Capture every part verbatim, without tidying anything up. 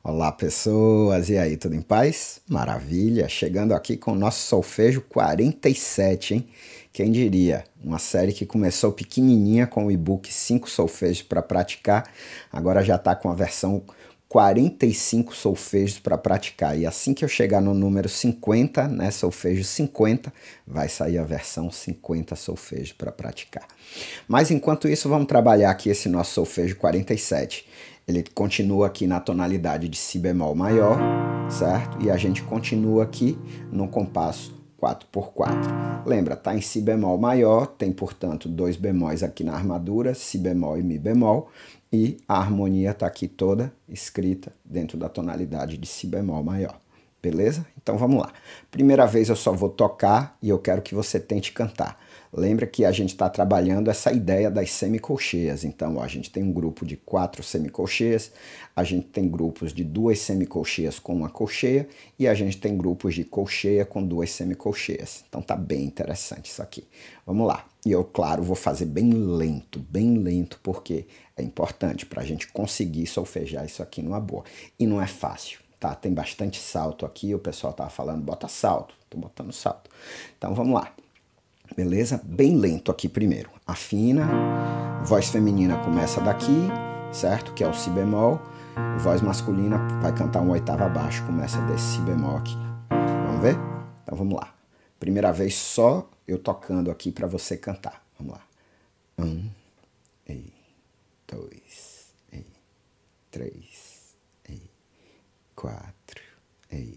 Olá, pessoas! E aí, tudo em paz? Maravilha! Chegando aqui com o nosso solfejo quarenta e sete, hein? Quem diria? Uma série que começou pequenininha com o e-book cinco solfejos para praticar, agora já está com a versão quarenta e cinco solfejos para praticar. E assim que eu chegar no número cinquenta, né, solfejo cinquenta, vai sair a versão cinquenta solfejos para praticar. Mas enquanto isso, vamos trabalhar aqui esse nosso solfejo quarenta e sete. Ele continua aqui na tonalidade de si bemol maior, certo? E a gente continua aqui no compasso quatro por quatro. Lembra, tá em si bemol maior, tem, portanto, dois bemóis aqui na armadura, si bemol e mi bemol, e a harmonia tá aqui toda escrita dentro da tonalidade de si bemol maior. Beleza? Então vamos lá. Primeira vez eu só vou tocar e eu quero que você tente cantar. Lembra que a gente está trabalhando essa ideia das semicolcheias. Então, ó, a gente tem um grupo de quatro semicolcheias, a gente tem grupos de duas semicolcheias com uma colcheia e a gente tem grupos de colcheia com duas semicolcheias. Então tá bem interessante isso aqui. Vamos lá. E eu, claro, vou fazer bem lento, bem lento, porque é importante para a gente conseguir solfejar isso aqui numa boa. E não é fácil, tá? Tem bastante salto aqui, o pessoal tava falando, bota salto. Tô botando salto. Então vamos lá. Beleza? Bem lento aqui primeiro. Afina. Voz feminina começa daqui, certo? Que é o si bemol. Voz masculina vai cantar uma oitava abaixo, começa desse si bemol aqui. Vamos ver? Então vamos lá. Primeira vez só eu tocando aqui para você cantar. Vamos lá. Um, e dois, e três, e quatro, e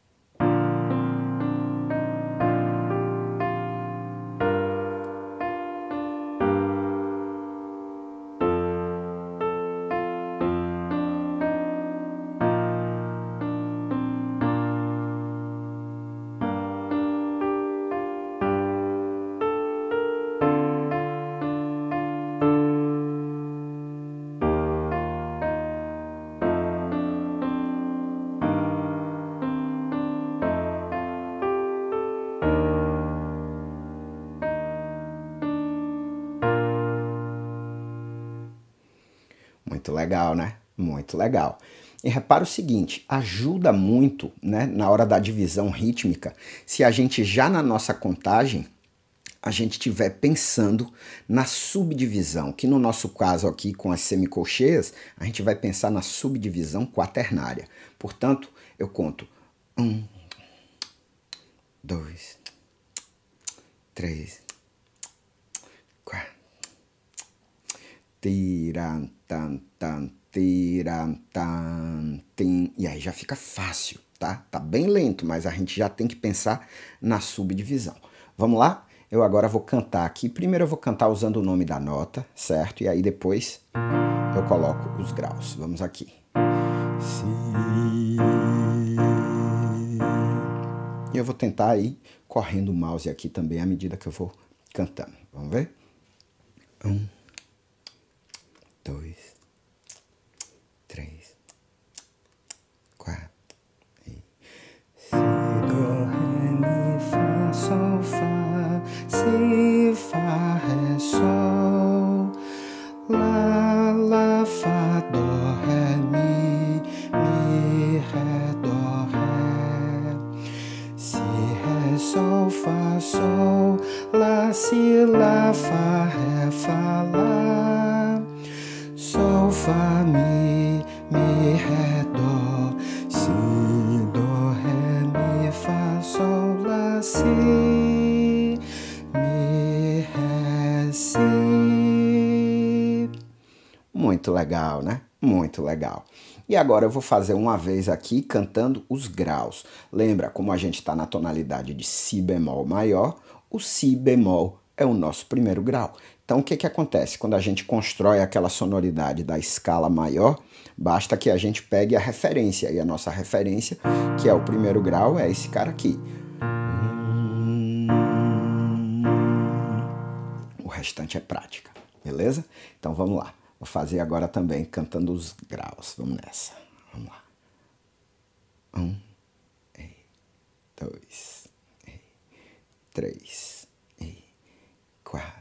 Muito legal, né? Muito legal. E repara o seguinte, ajuda muito, né, na hora da divisão rítmica, se a gente já na nossa contagem, a gente estiver pensando na subdivisão, que no nosso caso aqui com as semicolcheias, a gente vai pensar na subdivisão quaternária. Portanto, eu conto um, dois, três, quatro, tiram, tan, tan, tiram, tan, tim. E aí já fica fácil, tá? Tá bem lento, mas a gente já tem que pensar na subdivisão. Vamos lá? Eu agora vou cantar aqui. Primeiro eu vou cantar usando o nome da nota, certo? E aí depois eu coloco os graus. Vamos aqui. Si. E eu vou tentar ir correndo o mouse aqui também à medida que eu vou cantando. Vamos ver? Um, dois, três, quatro, e si, do, ré, mi, fá, sol, fá, si, fá, ré, sol, lá, lá, fá, dó, ré, mi, mi, ré, dó, ré, si, ré, sol, fá, sol, lá, si, lá, fá, ré, fá, lá, sol, fá, mi, mi, ré, dó, si, dó, ré, mi, fá, sol, lá, si, mi, ré, si. Muito legal, né? Muito legal. E agora eu vou fazer uma vez aqui cantando os graus. Lembra, como a gente está na tonalidade de si bemol maior, o si bemol é o nosso primeiro grau. Então, o que que acontece? Quando a gente constrói aquela sonoridade da escala maior, basta que a gente pegue a referência. E a nossa referência, que é o primeiro grau, é esse cara aqui. O restante é prática, beleza? Então, vamos lá. Vou fazer agora também cantando os graus. Vamos nessa. Vamos lá. Um, e dois, e três, e quatro.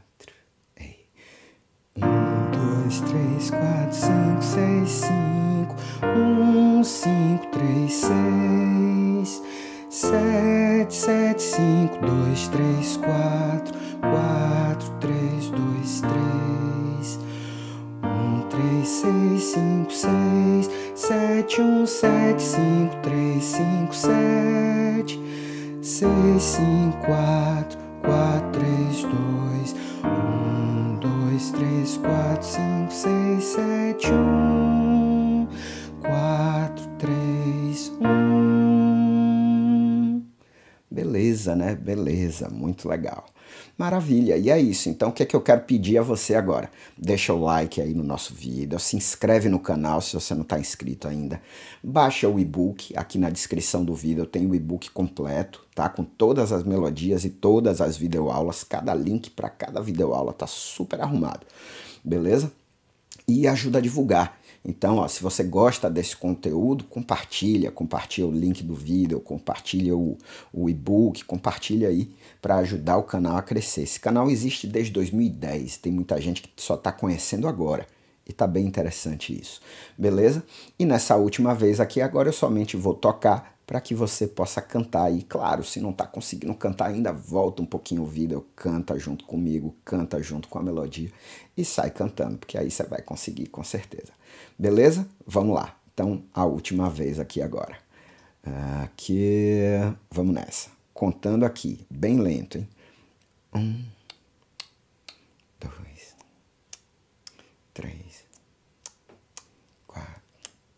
Um, dois, três, quatro, cinco, seis, cinco. Um, cinco, três, seis, sete, sete, cinco, dois, três, quatro, quatro, três, dois, três, um, três, seis, cinco, seis, sete, um, sete, cinco, três, cinco, sete, seis, cinco, quatro, quatro, três, dois, um, dois, três, quatro, cinco, seis, sete, um, quatro, três, um. Beleza, né? Beleza, muito legal. Maravilha, e é isso. Então o que é que eu quero pedir a você agora? Deixa o like aí no nosso vídeo, se inscreve no canal se você não está inscrito ainda. Baixa o e-book, aqui na descrição do vídeo eu tenho o e-book completo, tá? Com todas as melodias e todas as videoaulas, cada link para cada videoaula tá super arrumado, beleza? E ajuda a divulgar. Então, ó, se você gosta desse conteúdo, compartilha, compartilha o link do vídeo, compartilha o, o e-book, compartilha aí para ajudar o canal a crescer. Esse canal existe desde dois mil e dez, tem muita gente que só está conhecendo agora. E tá bem interessante isso, beleza? E nessa última vez aqui, agora eu somente vou tocar para que você possa cantar. E claro, se não está conseguindo cantar ainda, volta um pouquinho o vídeo, canta junto comigo, canta junto com a melodia e sai cantando, porque aí você vai conseguir com certeza. Beleza? Vamos lá. Então, a última vez aqui agora. Aqui, vamos nessa. Contando aqui, bem lento, hein? Um, dois, três, quatro.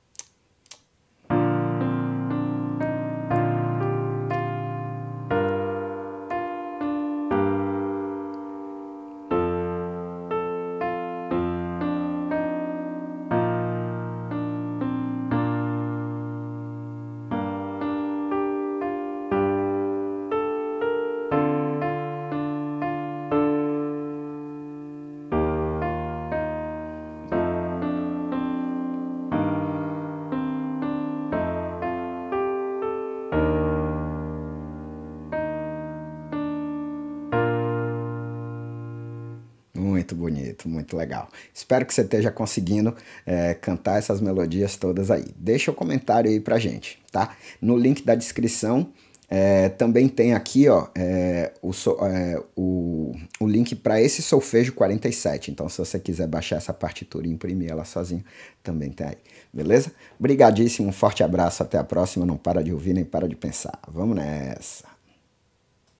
Muito bonito, muito legal. Espero que você esteja conseguindo é, cantar essas melodias todas aí. Deixa o um comentário aí pra gente, tá? No link da descrição é, também tem aqui, ó, é, o, é, o, o link para esse solfejo quarenta e sete. Então, se você quiser baixar essa partitura e imprimir ela sozinho, também tem aí, beleza? Obrigadíssimo, um forte abraço, até a próxima. Não para de ouvir nem para de pensar. Vamos nessa!